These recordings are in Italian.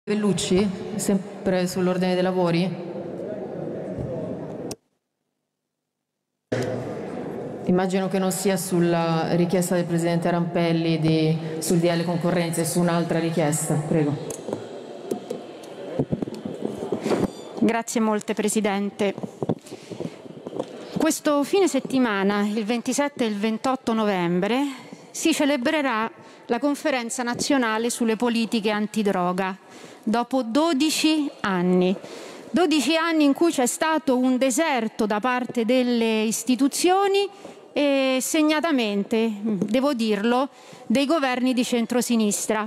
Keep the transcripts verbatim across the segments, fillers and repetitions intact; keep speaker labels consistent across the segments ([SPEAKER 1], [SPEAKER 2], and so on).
[SPEAKER 1] Bellucci, sempre sull'ordine dei lavori. Immagino che non sia sulla richiesta del Presidente Rampelli di, sul D L concorrenza, è su un'altra richiesta. Prego.
[SPEAKER 2] Grazie molte, Presidente. Questo fine settimana, il ventisette e il ventotto novembre, si celebrerà la Conferenza nazionale sulle politiche antidroga, dopo dodici anni. dodici anni in cui c'è stato un deserto da parte delle istituzioni e segnatamente, devo dirlo, dei governi di centrosinistra.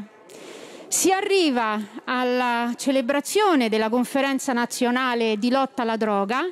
[SPEAKER 2] Si arriva alla celebrazione della Conferenza nazionale di lotta alla droga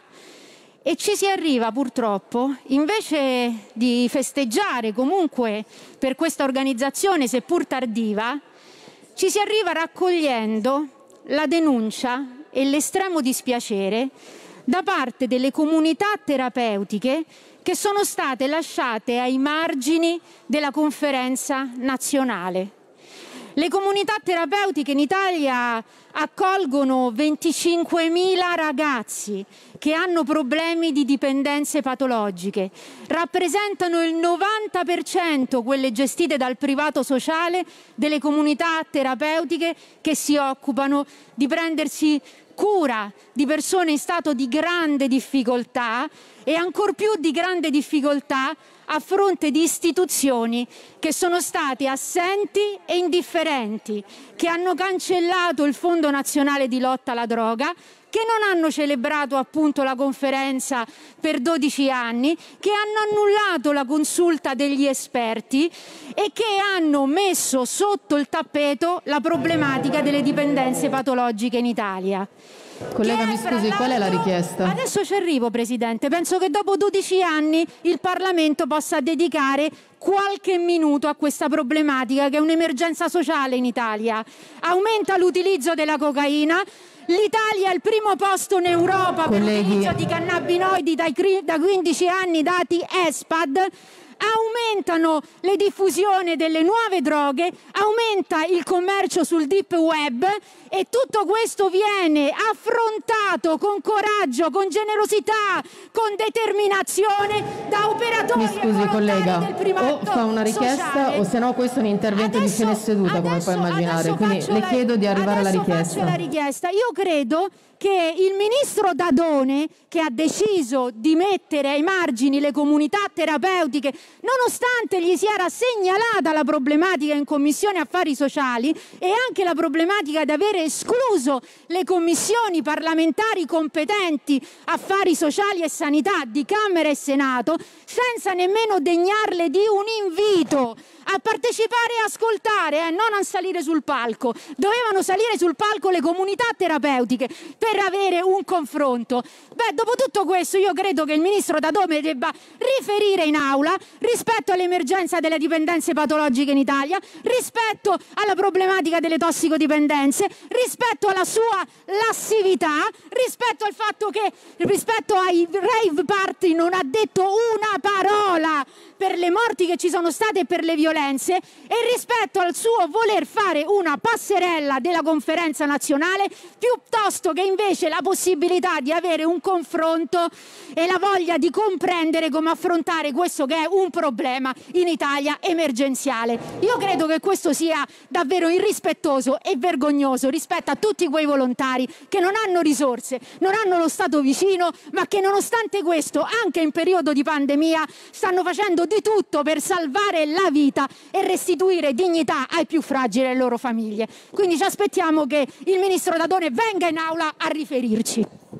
[SPEAKER 2] e ci si arriva purtroppo, invece di festeggiare comunque per questa organizzazione, seppur tardiva, ci si arriva raccogliendo la denuncia e l'estremo dispiacere da parte delle comunità terapeutiche che sono state lasciate ai margini della conferenza nazionale. Le comunità terapeutiche in Italia accolgono venticinquemila ragazzi che hanno problemi di dipendenze patologiche, rappresentano il novanta per cento quelle gestite dal privato sociale delle comunità terapeutiche che si occupano di prendersi cura di persone in stato di grande difficoltà e ancor più di grande difficoltà a fronte di istituzioni che sono state assenti e indifferenti, che hanno cancellato il Fondo Nazionale di Lotta alla Droga, che non hanno celebrato appunto la conferenza per dodici anni, che hanno annullato la consulta degli esperti e che hanno messo sotto il tappeto la problematica delle dipendenze patologiche in Italia.
[SPEAKER 1] Collega, mi scusi, qual è la richiesta?
[SPEAKER 2] Adesso ci arrivo, Presidente. Penso che dopo dodici anni il Parlamento possa dedicare qualche minuto a questa problematica, che è un'emergenza sociale in Italia. Aumenta l'utilizzo della cocaina. L'Italia è al primo posto in Europa per l'utilizzo di cannabinoidi da quindici anni, dati ESPAD. Aumentano le diffusione delle nuove droghe, aumenta il commercio sul deep web e tutto questo viene affrontato con coraggio, con generosità, con determinazione da operatori.
[SPEAKER 1] Mi scusi, collega, o fa una richiesta
[SPEAKER 2] sociale.
[SPEAKER 1] o se no questo è un intervento
[SPEAKER 2] adesso,
[SPEAKER 1] di fine seduta, come puoi immaginare. Quindi le chiedo di arrivare alla richiesta.
[SPEAKER 2] La richiesta. Io credo che il ministro Dadone, che ha deciso di mettere ai margini le comunità terapeutiche, nonostante gli si era segnalata la problematica in Commissione Affari Sociali e anche la problematica di avere escluso le commissioni parlamentari competenti Affari Sociali e Sanità di Camera e Senato, senza nemmeno degnarle di un invito a partecipare e ascoltare, eh, non a salire sul palco. Dovevano salire sul palco le comunità terapeutiche per avere un confronto. Beh, dopo tutto questo io credo che il ministro Dadone debba riferire in aula rispetto all'emergenza delle dipendenze patologiche in Italia, rispetto alla problematica delle tossicodipendenze, rispetto alla sua lassività, rispetto al fatto che rispetto ai rave party non ha detto una parola per le morti che ci sono state e per le violenze, e rispetto al suo voler fare una passerella della conferenza nazionale piuttosto che invece la possibilità di avere un confronto e la voglia di comprendere come affrontare questo che è un problema in Italia emergenziale. Io credo che questo sia davvero irrispettoso e vergognoso rispetto a tutti quei volontari che non hanno risorse, non hanno lo Stato vicino, ma che nonostante questo, anche in periodo di pandemia, stanno facendo di tutto per salvare la vita e restituire dignità ai più fragili e alle loro famiglie. Quindi ci aspettiamo che il ministro Dadone venga in aula a riferirci.